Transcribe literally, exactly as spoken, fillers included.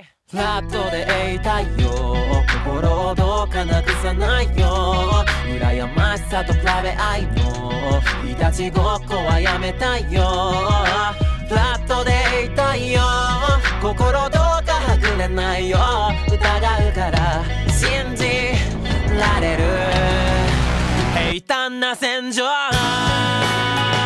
フラットでいたいよ、心をどうかなくさないよ、羨ましさと比べ合いのいたちごっこはやめたいよ、フラットでいたいよ、心どうかはぐれないよ、疑うから信じられる平坦な戦場